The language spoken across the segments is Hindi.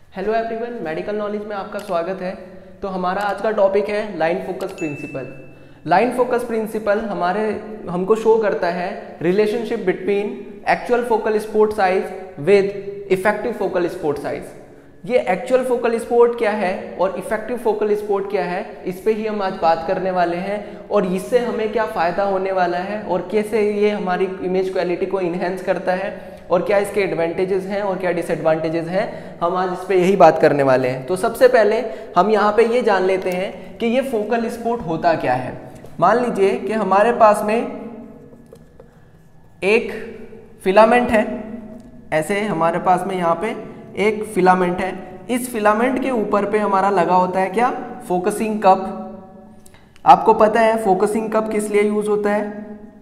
हेलो एवरीवन, मेडिकल नॉलेज में आपका स्वागत है। तो हमारा आज का टॉपिक है line focus principle. Line focus principle हमको शो करता है relationship between actual focal spot size with effective focal spot size. ये एक्चुअल फोकल स्पोर्ट क्या है और इफेक्टिव फोकल स्पोर्ट क्या है, इस पे ही हम आज बात करने वाले हैं और इससे हमें क्या फ़ायदा होने वाला है और कैसे ये हमारी इमेज क्वालिटी को इन्हेंस करता है और क्या इसके एडवांटेजेस हैं और क्या डिसएडवांटेजेस हैं, हम आज इस पे यही बात करने वाले हैं। तो सबसे पहले हम यहाँ पे ये जान लेते हैं कि ये फोकल स्पोर्ट होता क्या है। मान लीजिए कि हमारे पास में एक फिलामेंट है, ऐसे हमारे पास में यहाँ पे एक फिलामेंट है। इस फिलामेंट के ऊपर पे हमारा लगा होता है क्या, फोकसिंग कप। आपको पता है फोकसिंग कप किस लिए यूज होता है।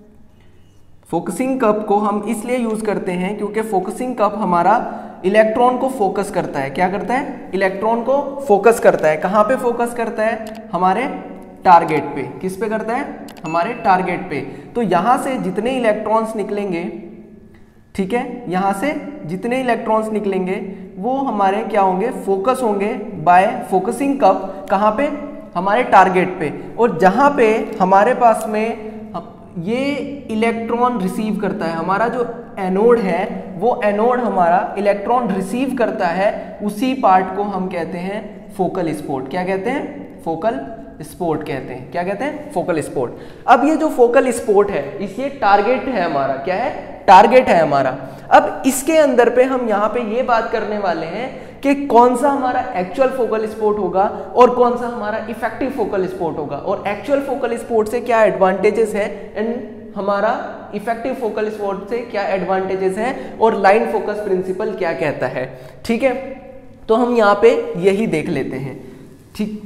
फोकसिंग कप को हम इसलिए यूज करते हैं क्योंकि फोकसिंग कप हमारा इलेक्ट्रॉन को फोकस करता है। क्या करता है, इलेक्ट्रॉन को फोकस करता है। कहाँ पे फोकस करता है, हमारे टारगेट पे। किस पे करता है, हमारे टारगेट पे। तो यहां से जितने इलेक्ट्रॉन्स निकलेंगे, ठीक है, यहां से जितने इलेक्ट्रॉन्स निकलेंगे वो हमारे क्या होंगे, फोकस होंगे बाय फोकसिंग कप। कहाँ पे, हमारे टारगेट पे। और जहां पे हमारे पास में ये इलेक्ट्रॉन रिसीव करता है, हमारा जो एनोड है वो एनोड हमारा इलेक्ट्रॉन रिसीव करता है, उसी पार्ट को हम कहते हैं फोकल स्पोर्ट। क्या कहते हैं, फोकल स्पोर्ट कहते हैं। क्या कहते हैं, फोकल स्पोर्ट। अब ये जो फोकल स्पोर्ट है, इसे टारगेट है हमारा, क्या है, टारगेट है हमारा। अब इसके अंदर पे हम यहाँ पे ये बात करने वाले हैं कि कौन सा हमारा एक्चुअल फोकल स्पोर्ट होगा और कौन सा हमारा इफेक्टिव फोकल स्पोर्ट होगा, और एक्चुअल फोकल स्पोर्ट से क्या एडवांटेजेस है एंड हमारा इफेक्टिव फोकल स्पोर्ट से क्या एडवांटेजेस हैं, और लाइन फोकस प्रिंसिपल क्या कहता है। ठीक है, तो हम यहाँ पे यही देख लेते हैं। ठीक,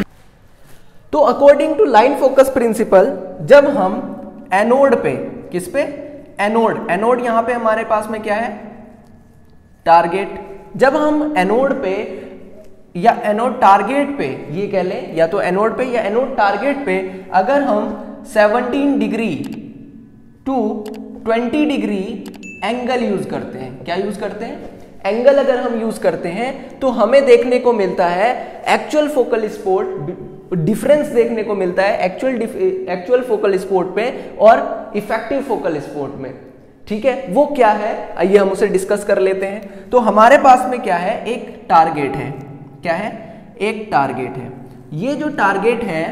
तो according to line focus principle, जब हम एनोड पे, किस पे, एनोड, एनोड यहां पे हमारे पास में क्या है, टारगेट। जब हम एनोड पे या एनोड टारगेट पे, ये कह लें, या तो एनोड पे या एनोड टारगेट पे, अगर हम 17 degree to 20 degree angle use करते हैं, क्या यूज करते हैं, एंगल अगर हम यूज करते हैं, तो हमें देखने को मिलता है एक्चुअल फोकल स्पोर्ट, डिफरेंस देखने को मिलता है एक्चुअल फोकल स्पोर्ट पे और इफेक्टिव फोकल स्पोर्ट में। ठीक है, वो क्या है, आइए हम उसे डिस्कस कर लेते हैं। तो हमारे पास में क्या है, एक टारगेट है। क्या है, एक टारगेट है। ये जो टारगेट है,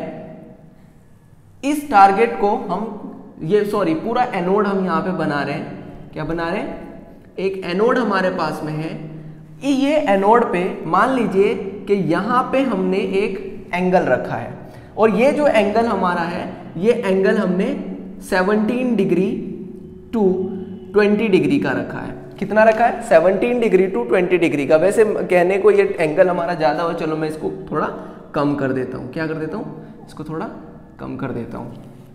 इस टारगेट को हम, ये सॉरी, पूरा एनोड हम यहां पे बना रहे हैं। क्या बना रहे हैं, एक एनोड हमारे पास में है। ये एनोड पे मान लीजिए कि यहां पे हमने एक एंगल रखा है, और ये जो एंगल हमारा है, ये एंगल हमने 17 डिग्री टू 20 डिग्री का रखा है। कितना रखा है, 17 डिग्री टू 20 डिग्री का। वैसे कहने को ये एंगल हमारा ज़्यादा हो, चलो मैं इसको थोड़ा कम कर देता हूँ। क्या कर देता हूँ, इसको थोड़ा कम कर देता हूँ।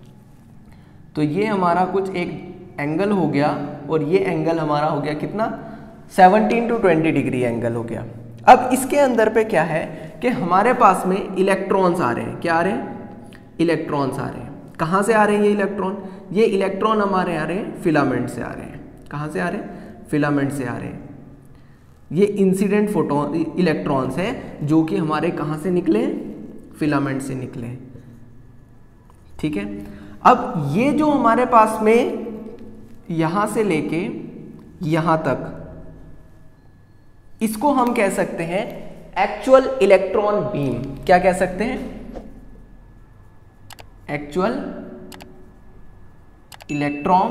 तो ये हमारा कुछ एक एंगल हो गया, और ये एंगल हमारा हो गया कितना, 17 टू 20 डिग्री एंगल हो गया। अब इसके अंदर पे क्या है कि हमारे पास में इलेक्ट्रॉन्स आ रहे हैं। क्या आ रहे हैं, इलेक्ट्रॉन्स आ रहे हैं। कहाँ से आ रहे हैं ये इलेक्ट्रॉन, ये इलेक्ट्रॉन हमारे आ रहे हैं फिलामेंट से आ रहे हैं। कहाँ से आ रहे हैं, फिलामेंट से आ रहे हैं। ये इंसिडेंट फोटोन इलेक्ट्रॉन्स हैं जो कि हमारे कहाँ से निकले, फिलामेंट से निकले। ठीक है, अब ये जो हमारे पास में यहां से लेके यहां तक, इसको हम कह सकते हैं एक्चुअल इलेक्ट्रॉन बीम। क्या कह सकते हैं, एक्चुअल इलेक्ट्रॉन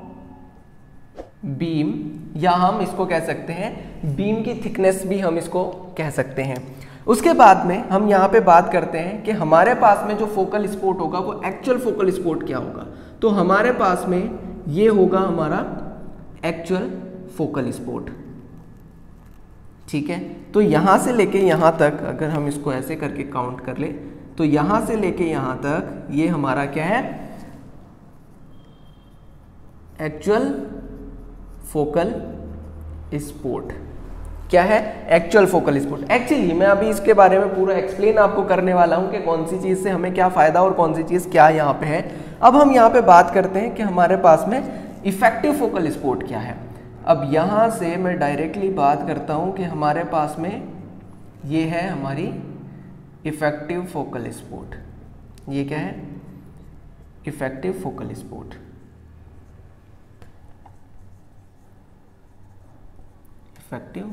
बीम, या हम इसको कह सकते हैं बीम की थिकनेस भी हम इसको कह सकते हैं। उसके बाद में हम यहाँ पे बात करते हैं कि हमारे पास में जो फोकल स्पोर्ट होगा वो एक्चुअल फोकल स्पोर्ट क्या होगा। तो हमारे पास में ये होगा हमारा एक्चुअल फोकल स्पोर्ट। ठीक है, तो यहां से लेके यहां तक अगर हम इसको ऐसे करके काउंट कर ले, तो यहां से लेके यहां तक ये हमारा क्या है, एक्चुअल फोकल स्पोर्ट। क्या है, एक्चुअल फोकल स्पोर्ट। एक्चुअली मैं अभी इसके बारे में पूरा एक्सप्लेन आपको करने वाला हूं कि कौन सी चीज से हमें क्या फायदा और कौन सी चीज क्या यहाँ पे है। अब हम यहाँ पे बात करते हैं कि हमारे पास में इफेक्टिव फोकल स्पोर्ट क्या है। अब यहाँ से मैं डायरेक्टली बात करता हूँ कि हमारे पास में ये है हमारी इफेक्टिव फोकल स्पॉट। ये क्या है? Effective focal spot. Effective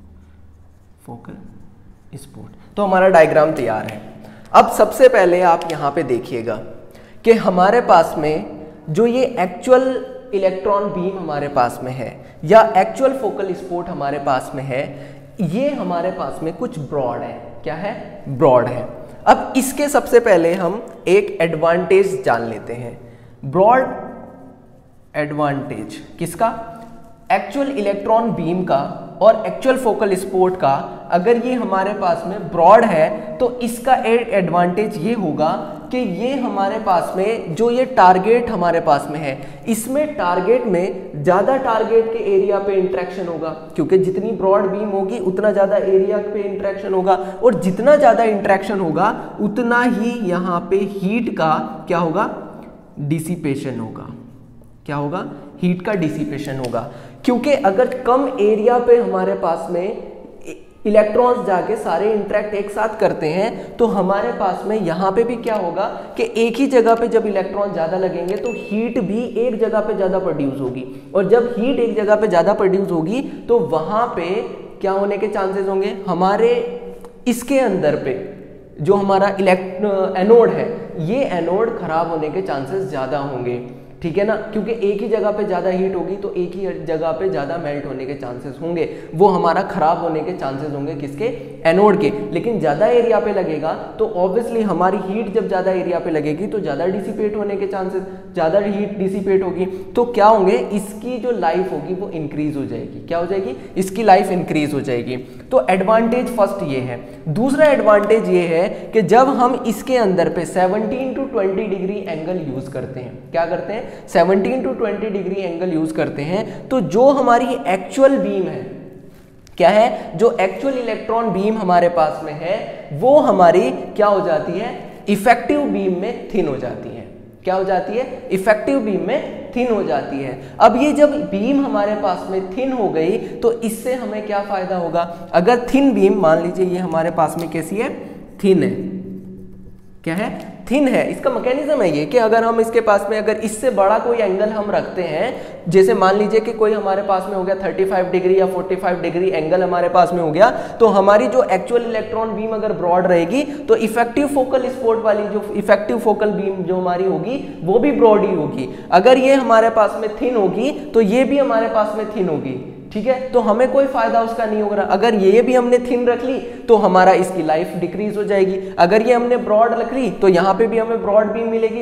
focal spot. तो हमारा डायग्राम तैयार है। अब सबसे पहले आप यहां पे देखिएगा कि हमारे पास में जो ये एक्चुअल इलेक्ट्रॉन बीम हमारे पास में है या एक्चुअल फोकल स्पॉट हमारे पास में है, ये हमारे पास में कुछ ब्रॉड है। क्या है? ब्रॉड है। अब इसके सबसे पहले हम एक एडवांटेज जान लेते हैं। ब्रॉड एडवांटेज किसका? एक्चुअल इलेक्ट्रॉन बीम का और एक्चुअल फोकल स्पॉट का। अगर ये हमारे पास में ब्रॉड है तो इसका एक एडवांटेज ये होगा कि ये हमारे पास में जो ये टारगेट हमारे पास में है, इसमें टारगेट में ज़्यादा टारगेट के एरिया पे इंटरेक्शन होगा, क्योंकि जितनी ब्रॉड बीम होगी उतना ज़्यादा एरिया पे इंटरेक्शन होगा, और जितना ज़्यादा इंटरेक्शन होगा उतना ही यहाँ पे हीट का क्या होगा? डिसिपेशन होगा। क्या होगा? हीट का डिसिपेशन होगा। क्योंकि अगर कम एरिया पे हमारे पास में इलेक्ट्रॉन्स जाके सारे इंटरेक्ट एक साथ करते हैं तो हमारे पास में यहाँ पे भी क्या होगा कि एक ही जगह पे जब इलेक्ट्रॉन ज़्यादा लगेंगे तो हीट भी एक जगह पे ज़्यादा प्रोड्यूस होगी, और जब हीट एक जगह पे ज़्यादा प्रोड्यूस होगी तो वहाँ पे क्या होने के चांसेस होंगे? हमारे इसके अंदर पे जो हमारा एनोड है, ये एनोड खराब होने के चांसेस ज़्यादा होंगे। ठीक है ना? क्योंकि एक ही जगह पे ज़्यादा हीट होगी तो एक ही जगह पे ज़्यादा मेल्ट होने के चांसेस होंगे, वो हमारा खराब होने के चांसेस होंगे किसके? एनोड के। लेकिन ज़्यादा एरिया पे लगेगा तो ऑब्वियसली हमारी हीट जब ज़्यादा एरिया पे लगेगी तो ज़्यादा डिसिपेट होने के चांसेस, ज़्यादा हीट डिसिपेट होगी तो क्या होंगे? इसकी जो लाइफ होगी वो इंक्रीज हो जाएगी। क्या हो जाएगी? इसकी लाइफ इंक्रीज हो जाएगी। तो एडवांटेज फर्स्ट ये है। दूसरा एडवांटेज ये है कि जब हम इसके अंदर पे 17 to 20 डिग्री एंगल यूज करते हैं, क्या करते हैं? 17 to 20 डिग्री एंगल यूज करते हैं, तो जो हमारी एक्चुअल बीम है, क्या है? जो एक्चुअल इलेक्ट्रॉन बीम हमारे पास में है वो हमारी क्या हो जाती है? इफेक्टिव बीम में थिन हो जाती है। क्या हो जाती है? इफेक्टिव बीम में थिन हो जाती है। अब ये जब बीम हमारे पास में थिन हो गई तो इससे हमें क्या फायदा होगा? अगर थिन बीम, मान लीजिए ये हमारे पास में कैसी है? थिन है। क्या है? थिन है। इसका मैकेनिज्म है ये कि अगर हम इसके पास में अगर इससे बड़ा कोई एंगल हम रखते हैं, जैसे मान लीजिए कि कोई हमारे पास में हो गया 35 डिग्री या 45 डिग्री एंगल हमारे पास में हो गया, तो हमारी जो एक्चुअल इलेक्ट्रॉन बीम अगर ब्रॉड रहेगी तो इफेक्टिव फोकल स्पॉट वाली जो इफेक्टिव फोकल बीम जो हमारी होगी वो भी ब्रॉड ही होगी। अगर ये हमारे पास में थिन होगी तो ये भी हमारे पास में थिन होगी। ठीक है? तो हमें कोई फायदा उसका नहीं होगा। अगर ये भी हमने थिन रख ली तो हमारा इसकी लाइफ डिक्रीज हो जाएगी। अगर ये हमने ब्रॉड रख ली तो यहाँ पे भी हमें ब्रॉड बीम मिलेगी,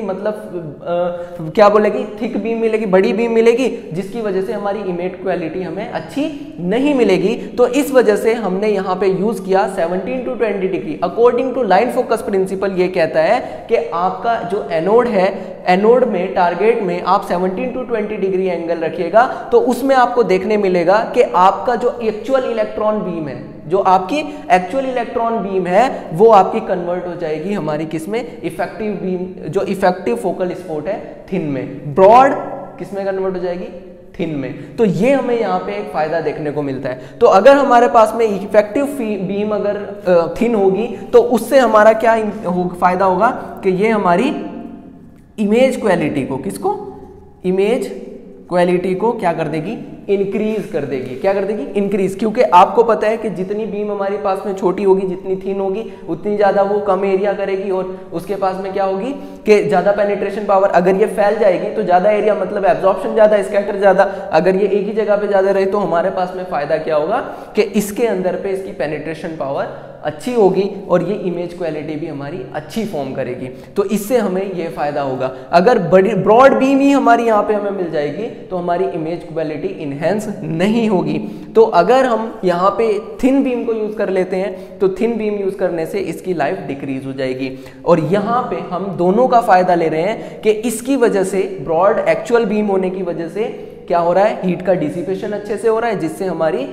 मतलब क्या बोलेगी? थिक बीम मिलेगी, बड़ी बीम मिलेगी, जिसकी वजह से हमारी इमेज क्वालिटी हमें अच्छी नहीं मिलेगी। तो इस वजह से हमने यहाँ पे यूज किया 17 to 20 degree. According to line focus principle ये कहता है कि आपका जो एनोड है, एनोड में टारगेट में आप 17 to 20 डिग्री एंगल रखिएगा तो उसमें आपको देखने मिलेगा कि आपका जो एक्चुअल इलेक्ट्रॉन बीम है, जो आपकी एक्चुअल इलेक्ट्रॉन बीम है वो आपकी कन्वर्ट हो जाएगी हमारी किसमें? इफेक्टिव बीम, जो इफेक्टिव फोकल स्पॉट है थिन में। ब्रॉड किसमें कन्वर्ट हो जाएगी? थिन में। तो ये हमें यहाँ पे एक फायदा देखने को मिलता है। तो अगर हमारे पास में इफेक्टिव बीम अगर थिन होगी तो उससे हमारा क्या फायदा होगा कि ये हमारी इमेज क्वालिटी को, किसको? इमेज क्वालिटी को क्या कर देगी? इंक्रीज कर देगी। क्या कर देगी? इंक्रीज। क्योंकि आपको पता है कि जितनी बीम हमारे पास में छोटी होगी, जितनी थिन होगी, उतनी ज्यादा वो कम एरिया करेगी और उसके पास में क्या होगी कि ज्यादा पेनिट्रेशन पावर। अगर ये फैल जाएगी तो ज्यादा एरिया मतलब एब्जॉर्प्शन ज्यादा, स्कैटर ज्यादा। अगर ये एक ही जगह पे ज्यादा रहे तो हमारे पास में फायदा क्या होगा कि इसके अंदर पे इसकी पेनिट्रेशन पावर अच्छी होगी और ये इमेज क्वालिटी भी हमारी अच्छी फॉर्म करेगी। तो इससे हमें ये फायदा होगा। अगर बड़ी ब्रॉड बीम ही हमारी यहाँ पे हमें मिल जाएगी तो हमारी इमेज क्वालिटी इनहेंस नहीं होगी। तो अगर हम यहाँ पे थिन बीम को यूज कर लेते हैं तो थिन बीम यूज करने से इसकी लाइफ डिक्रीज हो जाएगी। और यहाँ पे हम दोनों का फायदा ले रहे हैं कि इसकी वजह से, ब्रॉड एक्चुअल बीम होने की वजह से क्या हो रहा है? हीट का डिसिपेशन अच्छे से हो रहा है, जिससे हमारी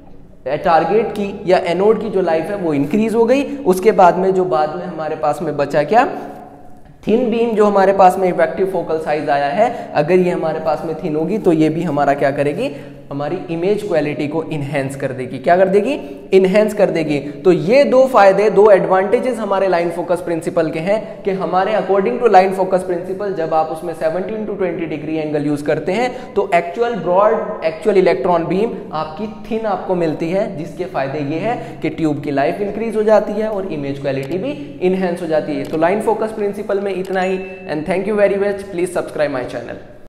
टारगेट की या एनोड की जो लाइफ है वो इंक्रीज हो गई। उसके बाद में जो बाद में हमारे पास में बचा क्या? थिन बीम जो हमारे पास में इफेक्टिव फोकल साइज आया है, अगर ये हमारे पास में थिन होगी तो ये भी हमारा क्या करेगी? हमारी इमेज क्वालिटी को इनहेंस कर देगी। क्या कर देगी? इनहेंस कर देगी। तो ये दो फायदे, दो एडवांटेजेस हमारे लाइन फोकस प्रिंसिपल के हैं कि हमारे according to line focus principle जब आप उसमें 17 to 20 डिग्री एंगल यूज करते हैं तो actual broad actual electron beam आपकी थिन आपको मिलती है, जिसके फायदे ये है कि ट्यूब की लाइफ इंक्रीज हो जाती है और इमेज क्वालिटी भी इनहेंस हो जाती है। तो लाइन फोकस प्रिंसिपल में इतना ही, and thank you very much. Please subscribe my channel.